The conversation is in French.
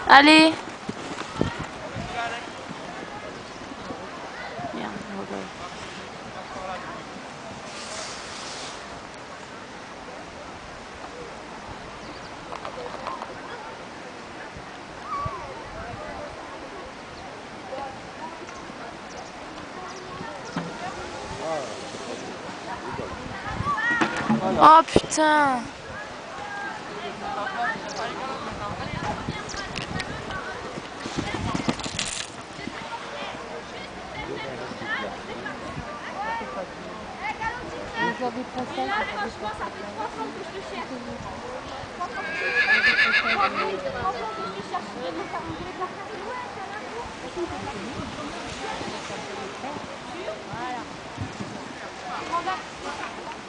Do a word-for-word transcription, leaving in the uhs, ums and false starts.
Allez. Merde, regarde. Oh putain. Aujourd'hui, français. Là, franchement, ça fait trois fois que je te cherche. Trois fois que je te cherche. Je vais me faire engueuler par ça. Ouais, t'as la cour. Voilà.